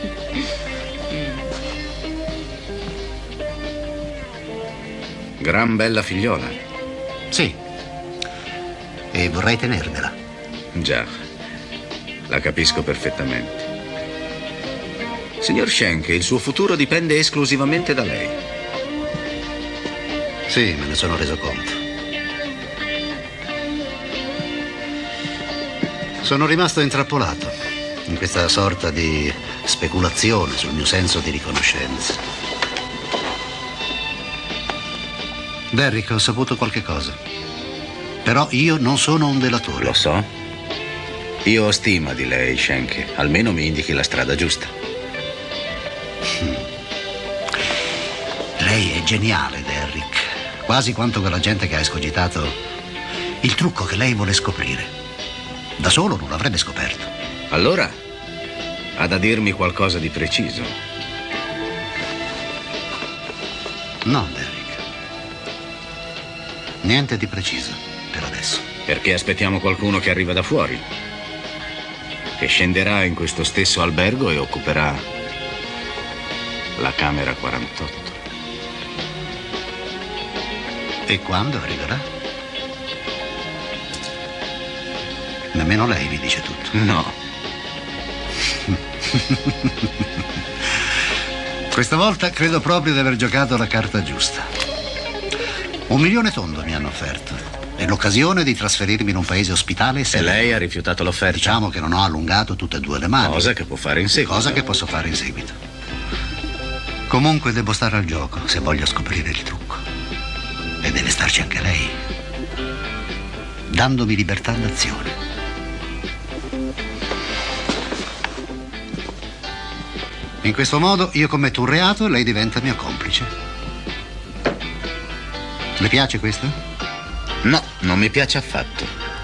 [SPEAKER 2] Gran bella figliola.
[SPEAKER 11] Sì. E vorrei tenermela.
[SPEAKER 2] Già, la capisco perfettamente. Signor Schenk, il suo futuro dipende esclusivamente da lei.
[SPEAKER 11] Sì, me ne sono reso conto. Sono rimasto intrappolato in questa sorta di speculazione sul mio senso di riconoscenza. Derrick, ho saputo qualche cosa. Però io non sono un delatore.
[SPEAKER 2] Lo so. Io ho stima di lei, Schenk. Almeno mi indichi la strada giusta.
[SPEAKER 11] Hmm. Lei è geniale, Derrick. Quasi quanto quella gente che ha escogitato il trucco che lei vuole scoprire. Da solo non l'avrebbe scoperto.
[SPEAKER 2] Allora, ha da dirmi qualcosa di preciso.
[SPEAKER 11] No, Derrick. Niente di preciso, per adesso.
[SPEAKER 2] Perché aspettiamo qualcuno che arriva da fuori, che scenderà in questo stesso albergo e occuperà la camera quarantotto.
[SPEAKER 11] E quando arriverà? Nemmeno lei vi dice tutto.
[SPEAKER 2] No.
[SPEAKER 11] Questa volta credo proprio di aver giocato la carta giusta. Un milione tondo mi hanno offerto. È l'occasione di trasferirmi in un paese ospitale.
[SPEAKER 2] E lei ha rifiutato l'offerta?
[SPEAKER 11] Diciamo che non ho allungato tutte e due le mani.
[SPEAKER 2] Cosa che può fare in seguito.
[SPEAKER 11] Cosa che posso fare in seguito. Comunque devo stare al gioco se voglio scoprire il trucco. E deve starci anche lei, dandomi libertà d'azione. In questo modo io commetto un reato e lei diventa mio complice. Le piace questo?
[SPEAKER 2] No, non mi piace affatto.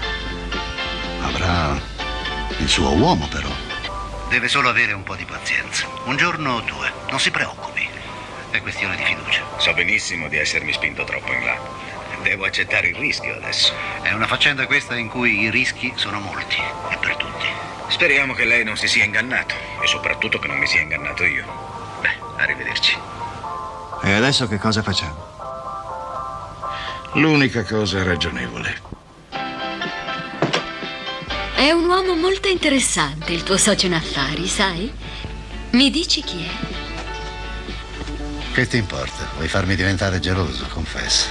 [SPEAKER 11] Avrà il suo uomo, però. Deve solo avere un po' di pazienza. Un giorno o due, non si preoccupi. È questione di fiducia.
[SPEAKER 2] So benissimo di essermi spinto troppo in là. Devo accettare il rischio adesso.
[SPEAKER 11] È una faccenda questa in cui i rischi sono molti e per tutti.
[SPEAKER 2] Speriamo che lei non si sia ingannato e soprattutto che non mi sia ingannato io. Beh, arrivederci.
[SPEAKER 9] E adesso che cosa facciamo?
[SPEAKER 5] L'unica cosa ragionevole.
[SPEAKER 6] È un uomo molto interessante, il tuo socio in affari, sai? Mi dici chi è?
[SPEAKER 11] Che ti importa? Vuoi farmi diventare geloso, confessa.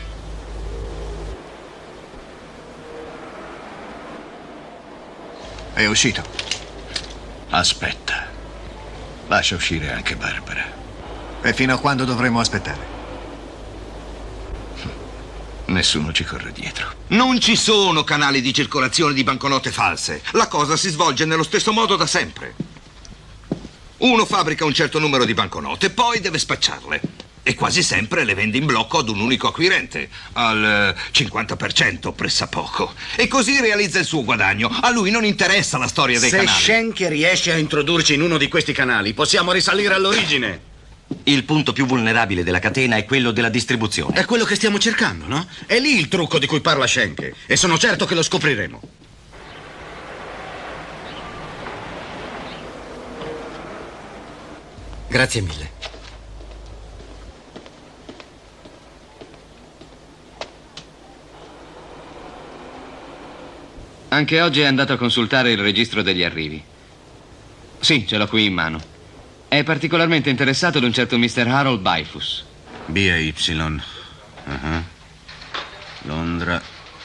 [SPEAKER 9] È uscito.
[SPEAKER 5] Aspetta. Lascia uscire anche Barbara.
[SPEAKER 9] E fino a quando dovremo aspettare?
[SPEAKER 5] Nessuno ci corre dietro.
[SPEAKER 16] Non ci sono canali di circolazione di banconote false. La cosa si svolge nello stesso modo da sempre. Uno fabbrica un certo numero di banconote, poi deve spacciarle. E quasi sempre le vende in blocco ad un unico acquirente, al cinquanta per cento pressappoco. E così realizza il suo guadagno. A lui non interessa la storia dei
[SPEAKER 2] Se
[SPEAKER 16] canali.
[SPEAKER 2] Se Schenke riesce a introdurci in uno di questi canali, possiamo risalire all'origine.
[SPEAKER 3] Il punto più vulnerabile della catena è quello della distribuzione.
[SPEAKER 2] È quello che stiamo cercando, no? È lì il trucco di cui parla Schenke. E sono certo che lo scopriremo.
[SPEAKER 9] Grazie mille.
[SPEAKER 7] Anche oggi è andato a consultare il registro degli arrivi. Sì, ce l'ho qui in mano. È particolarmente interessato ad un certo mister Harold Bifus.
[SPEAKER 2] B A Y. Uh-huh. Londra.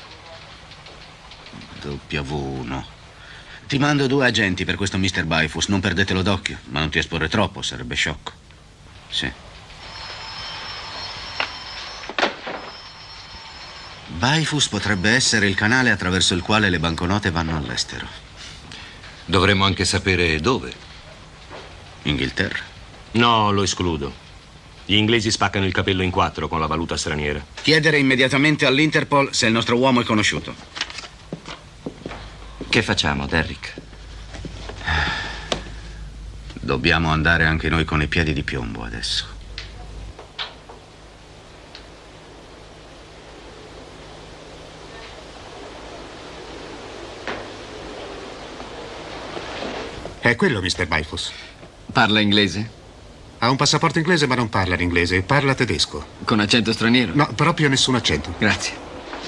[SPEAKER 2] W uno. Ti mando due agenti per questo mister Bifus. Non perdetelo d'occhio, ma non ti esporre troppo, sarebbe sciocco. Sì. Bifus potrebbe essere il canale attraverso il quale le banconote vanno all'estero.
[SPEAKER 4] Dovremmo anche sapere dove.
[SPEAKER 2] Inghilterra?
[SPEAKER 4] No, lo escludo. Gli inglesi spaccano il capello in quattro con la valuta straniera.
[SPEAKER 2] Chiedere immediatamente all'Interpol se il nostro uomo è conosciuto.
[SPEAKER 3] Che facciamo, Derrick?
[SPEAKER 2] Dobbiamo andare anche noi con i piedi di piombo adesso.
[SPEAKER 19] È quello, mister Bifus.
[SPEAKER 7] Parla inglese?
[SPEAKER 19] Ha un passaporto inglese ma non parla l'inglese, parla tedesco.
[SPEAKER 7] Con accento straniero?
[SPEAKER 19] No, proprio nessun accento.
[SPEAKER 7] Grazie.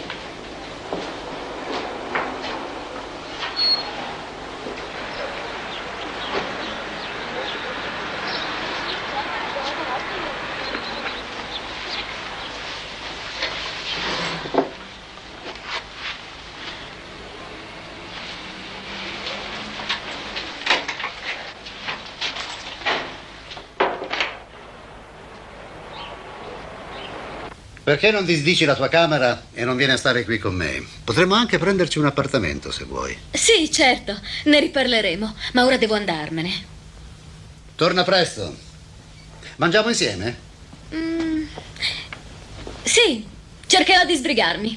[SPEAKER 11] Perché non disdici la tua camera e non vieni a stare qui con me? Potremmo anche prenderci un appartamento, se vuoi.
[SPEAKER 6] Sì, certo, ne riparleremo, ma ora devo andarmene.
[SPEAKER 11] Torna presto. Mangiamo insieme?
[SPEAKER 6] Mm, sì, cercherò di sbrigarmi.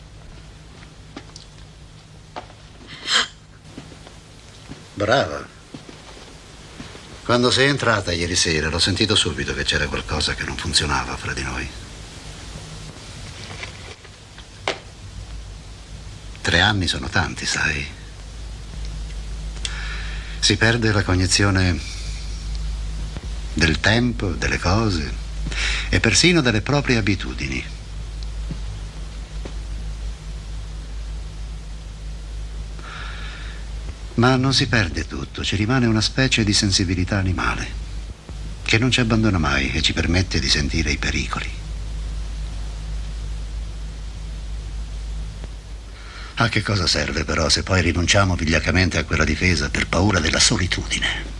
[SPEAKER 11] Brava. Quando sei entrata ieri sera l'ho sentito subito che c'era qualcosa che non funzionava fra di noi. Tre anni sono tanti, sai. Si perde la cognizione del tempo, delle cose e persino delle proprie abitudini. Ma non si perde tutto, ci rimane una specie di sensibilità animale che non ci abbandona mai e ci permette di sentire i pericoli. A che cosa serve però se poi rinunciamo vigliaccamente a quella difesa per paura della solitudine?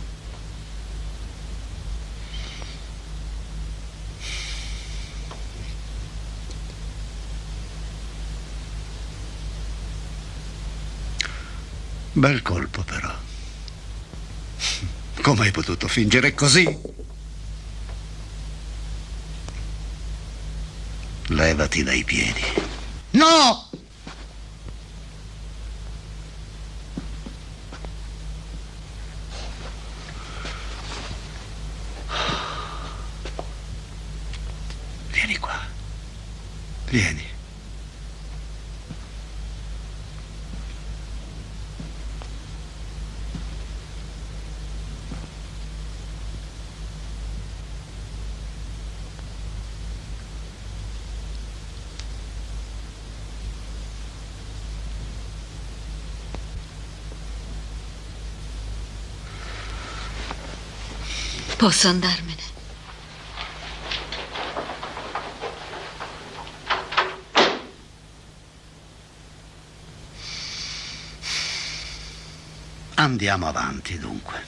[SPEAKER 11] Bel colpo però. Come hai potuto fingere così? Levati dai piedi. No! Vieni qua. Vieni.
[SPEAKER 6] Posso andarmene?
[SPEAKER 11] Andiamo avanti, dunque.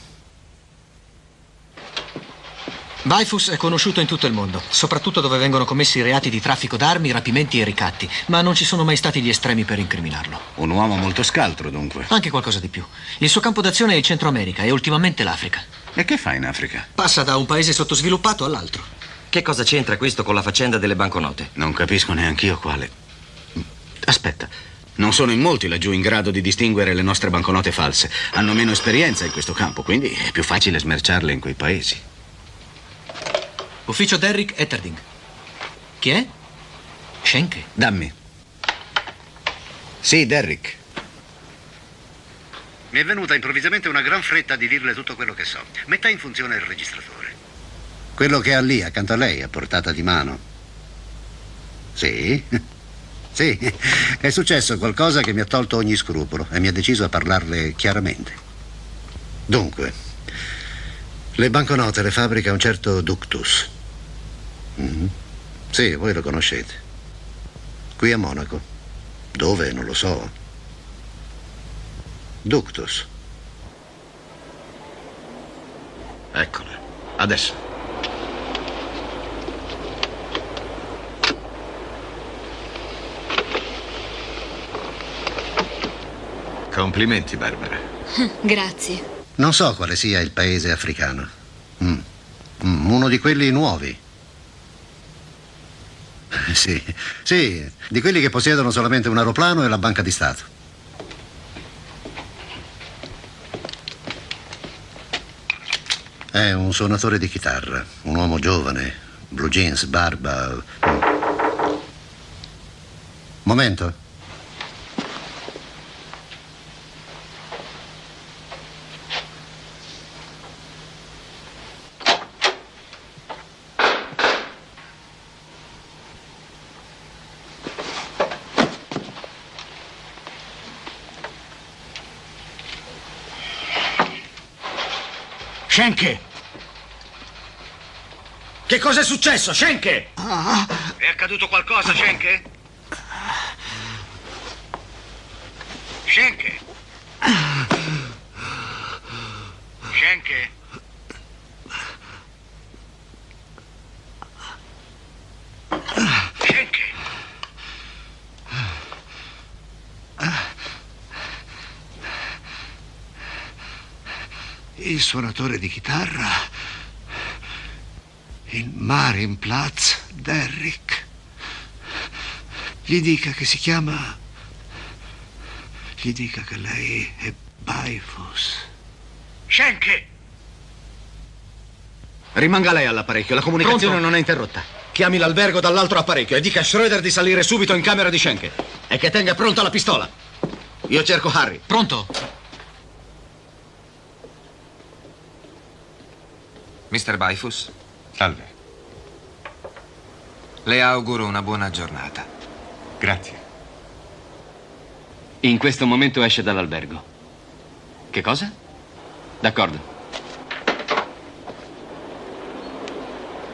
[SPEAKER 10] Bifus è conosciuto in tutto il mondo, soprattutto dove vengono commessi reati di traffico d'armi, rapimenti e ricatti, ma non ci sono mai stati gli estremi per incriminarlo.
[SPEAKER 2] Un uomo molto scaltro, dunque.
[SPEAKER 10] Anche qualcosa di più. Il suo campo d'azione è il Centro America e ultimamente l'Africa.
[SPEAKER 2] E che fa in Africa?
[SPEAKER 10] Passa da un paese sottosviluppato all'altro.
[SPEAKER 3] Che cosa c'entra questo con la faccenda delle banconote?
[SPEAKER 2] Non capisco neanch'io quale. Aspetta, non sono in molti laggiù in grado di distinguere le nostre banconote false. Hanno meno esperienza in questo campo, quindi è più facile smerciarle in quei paesi.
[SPEAKER 10] Ufficio Derrick Etterding. Chi è? Schenke.
[SPEAKER 2] Dammi. Sì, Derrick.
[SPEAKER 11] Mi è venuta improvvisamente una gran fretta di dirle tutto quello che so. Metta in funzione il registratore. Quello che ha lì, accanto a lei, a portata di mano. Sì? Sì. È successo qualcosa che mi ha tolto ogni scrupolo e mi ha deciso a parlarle chiaramente. Dunque, le banconote le fabbrica un certo Ductus. Mm-hmm. Sì, voi lo conoscete. Qui a Monaco. Dove? Non lo so. Ductus.
[SPEAKER 2] Eccola. Adesso.
[SPEAKER 5] Complimenti, Barbara.
[SPEAKER 6] Grazie.
[SPEAKER 11] Non so quale sia il paese africano. Mm. Mm, uno di quelli nuovi. Sì, sì, di quelli che possiedono solamente un aeroplano e la banca di Stato. È un suonatore di chitarra, un uomo giovane, blue jeans, barba. Momento.
[SPEAKER 2] Schenke! Che cosa è successo, Schenke?
[SPEAKER 11] Ah.
[SPEAKER 2] È accaduto qualcosa, Schenke? Schenke? Schenke? Schenke?
[SPEAKER 11] Il suonatore di chitarra, il Marienplatz, Derrick. Gli dica che si chiama... Gli dica che lei è Bifus.
[SPEAKER 2] Schenke! Rimanga lei all'apparecchio, la comunicazione
[SPEAKER 10] Pronto?
[SPEAKER 2] non è interrotta. Chiami l'albergo dall'altro apparecchio e dica a Schroeder di salire subito in camera di Schenke. E che tenga pronta la pistola. Io cerco Harry.
[SPEAKER 10] Pronto?
[SPEAKER 20] mister Bifus?
[SPEAKER 5] Salve.
[SPEAKER 20] Le auguro una buona giornata.
[SPEAKER 5] Grazie.
[SPEAKER 7] In questo momento esce dall'albergo. Che cosa? D'accordo.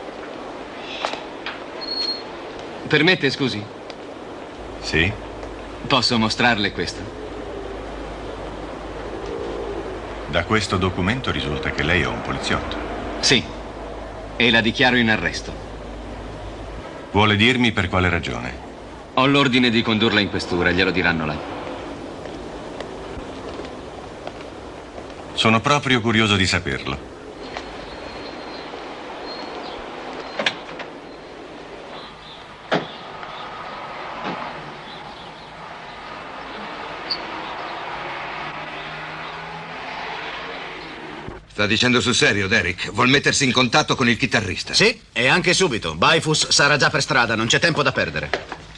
[SPEAKER 7] Permette, scusi?
[SPEAKER 5] Sì?
[SPEAKER 7] Posso mostrarle questo?
[SPEAKER 5] Da questo documento risulta che lei è un poliziotto.
[SPEAKER 7] Sì, e la dichiaro in arresto.
[SPEAKER 5] Vuole dirmi per quale ragione?
[SPEAKER 7] Ho l'ordine di condurla in questura, glielo diranno là.
[SPEAKER 5] Sono proprio curioso di saperlo.
[SPEAKER 16] Sta dicendo sul serio, Derek? Vuol mettersi in contatto con il chitarrista?
[SPEAKER 2] Sì, e anche subito. Bifus sarà già per strada, non c'è tempo da perdere.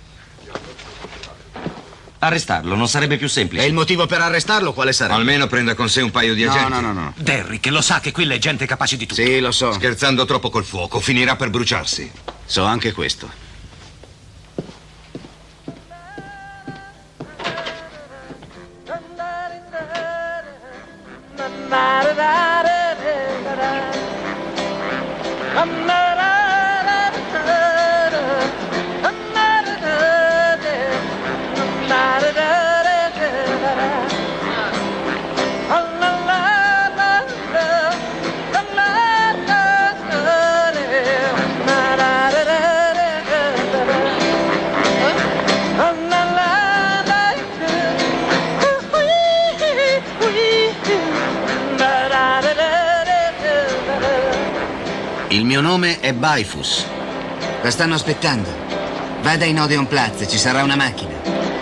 [SPEAKER 3] Arrestarlo non sarebbe più semplice.
[SPEAKER 2] E il motivo per arrestarlo quale sarebbe?
[SPEAKER 16] Almeno prenda con sé un paio di
[SPEAKER 2] No,
[SPEAKER 16] agenti.
[SPEAKER 2] no, no, no.
[SPEAKER 18] Derrick lo sa che quella è gente capace di tutto.
[SPEAKER 2] Sì, lo so.
[SPEAKER 16] Scherzando troppo col fuoco, finirà per bruciarsi.
[SPEAKER 2] So anche questo. Il mio nome è Bifus.
[SPEAKER 9] La stanno aspettando. Vada in Odeon Plaza, ci sarà una macchina.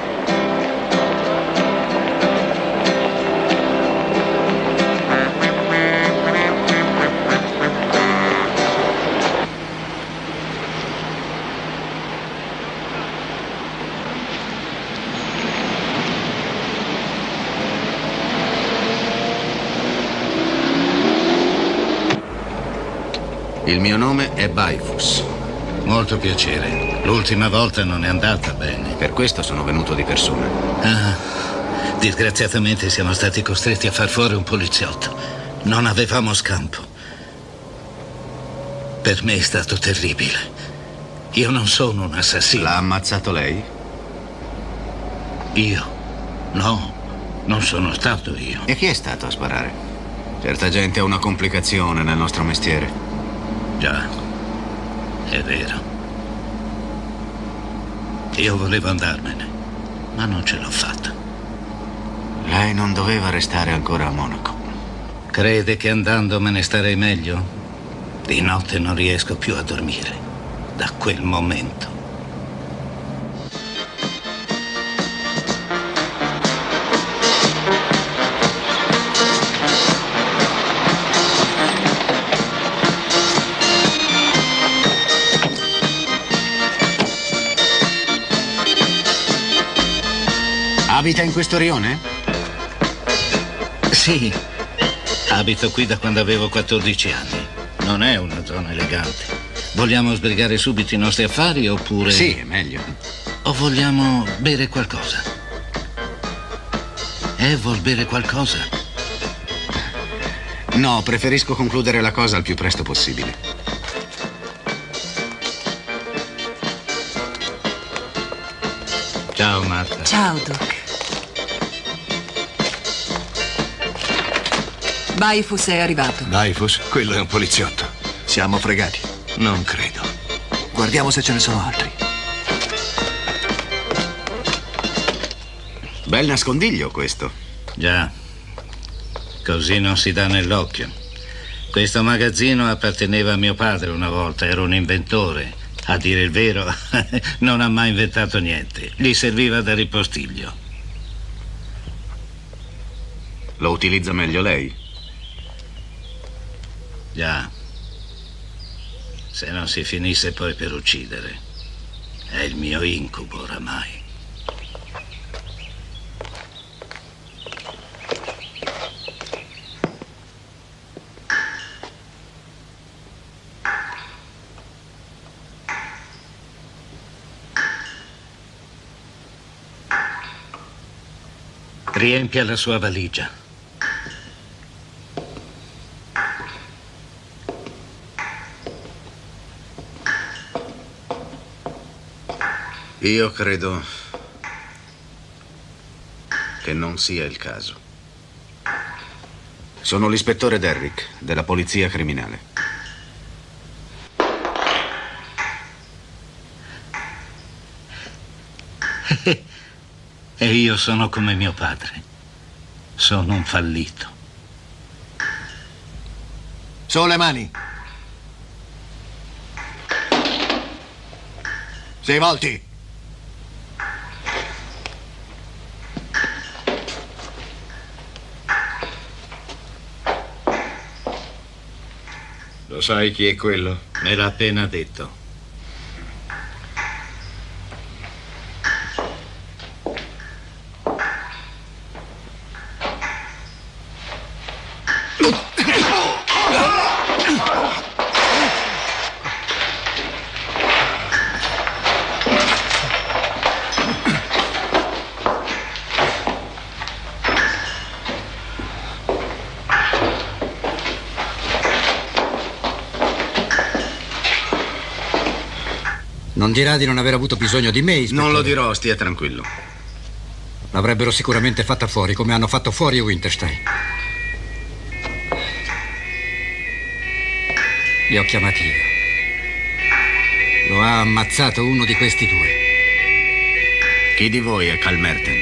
[SPEAKER 2] Il mio nome è Bifus.
[SPEAKER 15] Molto piacere. L'ultima volta non è andata bene.
[SPEAKER 2] Per questo sono venuto di persona.
[SPEAKER 15] Ah, disgraziatamente siamo stati costretti a far fuori un poliziotto. Non avevamo scampo. Per me è stato terribile. Io non sono un assassino.
[SPEAKER 2] L'ha ammazzato lei?
[SPEAKER 15] Io? No, non sono stato io.
[SPEAKER 2] E chi è stato a sparare? Certa gente ha una complicazione nel nostro mestiere.
[SPEAKER 15] Già, è vero. Io volevo andarmene, ma non ce l'ho fatta.
[SPEAKER 2] Lei non doveva restare ancora a Monaco.
[SPEAKER 15] Crede che andandomene starei meglio? Di notte non riesco più a dormire. Da quel momento.
[SPEAKER 2] Abita in questo rione?
[SPEAKER 15] Sì, abito qui da quando avevo quattordici anni. Non è una zona elegante. Vogliamo sbrigare subito i nostri affari oppure...
[SPEAKER 2] Sì, è meglio.
[SPEAKER 15] O vogliamo bere qualcosa? Eh, vuol bere qualcosa?
[SPEAKER 2] No, preferisco concludere la cosa il più presto possibile.
[SPEAKER 15] Ciao, Marta.
[SPEAKER 8] Ciao, Doc. Bifus è arrivato.
[SPEAKER 18] Bifus? Quello è un poliziotto. Siamo fregati.
[SPEAKER 15] Non credo.
[SPEAKER 18] Guardiamo se ce ne sono altri.
[SPEAKER 2] Bel nascondiglio questo.
[SPEAKER 15] Già. Così non si dà nell'occhio. Questo magazzino apparteneva a mio padre una volta, era un inventore. A dire il vero, non ha mai inventato niente. Gli serviva da ripostiglio.
[SPEAKER 2] Lo utilizza meglio lei?
[SPEAKER 15] Già. Se non si finisse poi per uccidere. È il mio incubo oramai. Riempia la sua valigia.
[SPEAKER 2] Io credo che non sia il caso. Sono l'ispettore Derrick, della polizia criminale.
[SPEAKER 15] E io sono come mio padre. Sono un fallito.
[SPEAKER 18] Su le mani. Sei volti.
[SPEAKER 15] Lo sai chi è quello? Me l'ha appena detto.
[SPEAKER 9] Non dirà di non aver avuto bisogno di me, ispettore?
[SPEAKER 2] Non lo dirò, stia tranquillo.
[SPEAKER 9] L'avrebbero sicuramente fatta fuori, come hanno fatto fuori Winterstein. Li ho chiamati io. Lo ha ammazzato uno di questi due.
[SPEAKER 2] Chi di voi è Cal Merten?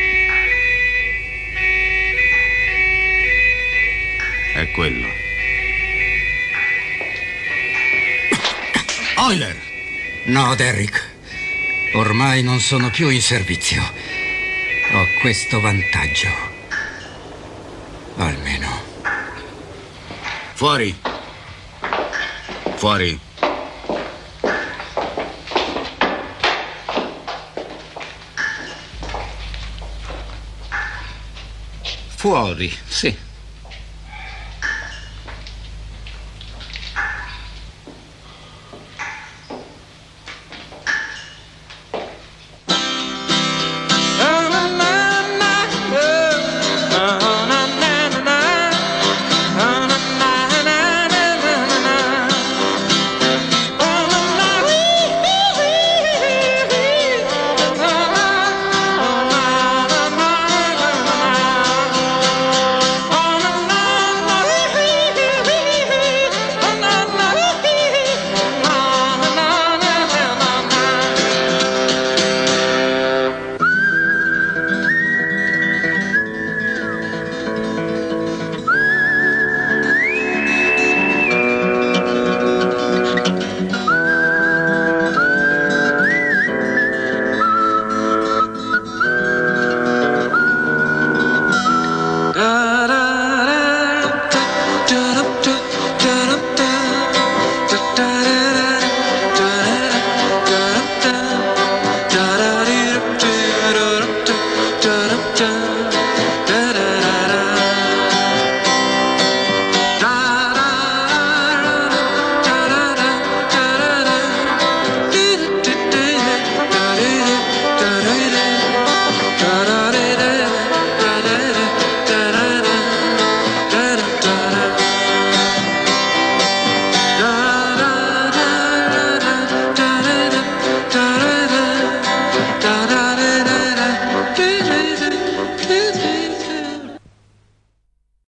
[SPEAKER 2] È quello.
[SPEAKER 9] Euler! No, Derrick. Ormai non sono più in servizio. Ho questo vantaggio. Almeno.
[SPEAKER 2] Fuori. Fuori.
[SPEAKER 15] Fuori, sì.